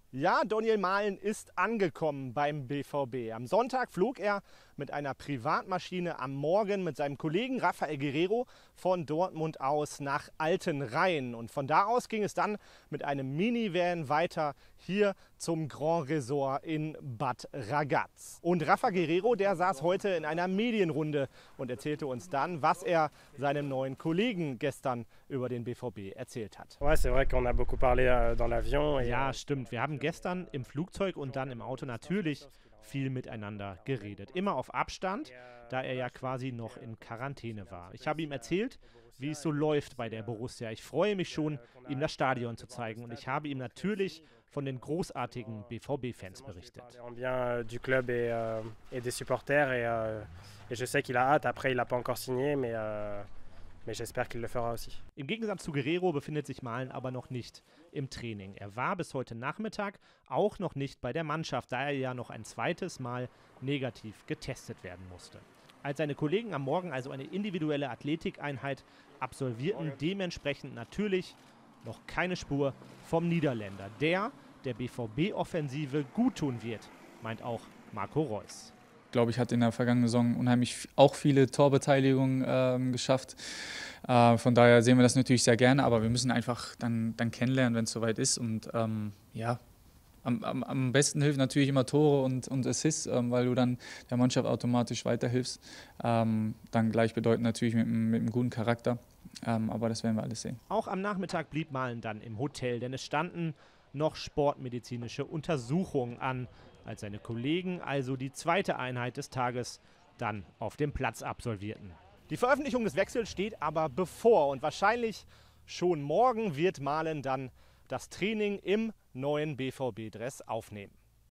Ja, Doniel Malen ist angekommen beim BVB. Am Sonntag flog er mit einer Privatmaschine am Morgen mit seinem Kollegen Rafael Guerreiro von Dortmund aus nach Altenrhein. Und von da aus ging es dann mit einem Minivan weiter hier zum Grand Resort in Bad Ragaz. Und Rafa Guerreiro, der saß heute in einer Medienrunde und erzählte uns dann, was er seinem neuen Kollegen gestern über den BVB erzählt hat. Ouais, c'est vrai qu'on a beaucoup parlé dans l'avion. Ja, stimmt. Wir haben gestern im Flugzeug und dann im Auto natürlich viel miteinander geredet. Immer auf Abstand, da er ja quasi noch in Quarantäne war. Ich habe ihm erzählt, wie es so läuft bei der Borussia. Ich freue mich schon, ihm das Stadion zu zeigen. Und ich habe ihm natürlich von den großartigen BVB-Fans berichtet. Bien du club et des supporters et je sais qu'il a hâte. Après, il n'a pas encore signé, mais j'espère qu'il le fera aussi. Im Gegensatz zu Guerreiro befindet sich Malen aber noch nicht im Training. Er war bis heute Nachmittag auch noch nicht bei der Mannschaft, da er ja noch ein zweites Mal negativ getestet werden musste. Als seine Kollegen am Morgen also eine individuelle Athletikeinheit absolvierten, dementsprechend natürlich noch keine Spur vom Niederländer, der BVB-Offensive guttun wird, meint auch Marco Reus. Ich glaube, ich hatte in der vergangenen Saison unheimlich auch viele Torbeteiligungen geschafft. Von daher sehen wir das natürlich sehr gerne, aber wir müssen einfach dann kennenlernen, wenn es soweit ist. Und ja, am besten hilft natürlich immer Tore und Assists, weil du dann der Mannschaft automatisch weiterhilfst. Dann gleichbedeutend natürlich mit einem guten Charakter, aber das werden wir alles sehen. Auch am Nachmittag blieb Malen dann im Hotel, denn es standen noch sportmedizinische Untersuchungen an, als seine Kollegen also die zweite Einheit des Tages dann auf dem Platz absolvierten. Die Veröffentlichung des Wechsels steht aber bevor und wahrscheinlich schon morgen wird Malen dann das Training im neuen BVB-Dress aufnehmen.